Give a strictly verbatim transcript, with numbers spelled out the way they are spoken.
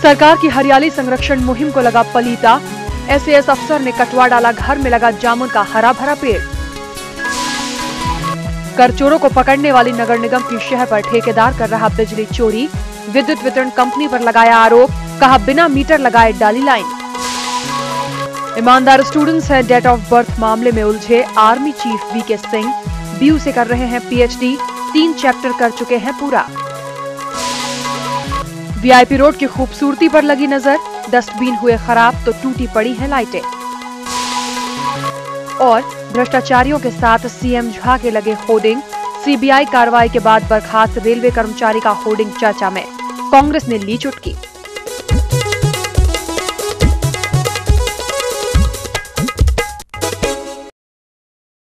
सरकार की हरियाली संरक्षण मुहिम को लगा पलीता। एसएएस अफसर ने कटवा डाला घर में लगा जामुन का हरा भरा पेड़। कर चोरों को पकड़ने वाली नगर निगम की शह पर ठेकेदार कर रहा बिजली चोरी। विद्युत वितरण कंपनी पर लगाया आरोप, कहा बिना मीटर लगाए डाली लाइन। ईमानदार स्टूडेंट्स हैं डेट ऑफ बर्थ मामले में उलझे army chief V K Singh. B U से कर रहे हैं पीएचडी, तीन चैप्टर कर चुके हैं पूरा। वीआईपी रोड की खूबसूरती पर लगी नजर, डस्टबिन हुए खराब तो टूटी पड़ी हैं लाइटें। और भ्रष्टाचारियों के साथ सीएम झा के लगे होर्डिंग। सीबीआई कार्रवाई के बाद बर्खास्त रेलवे कर्मचारी का होर्डिंग चर्चा में, कांग्रेस ने ली चुटकी।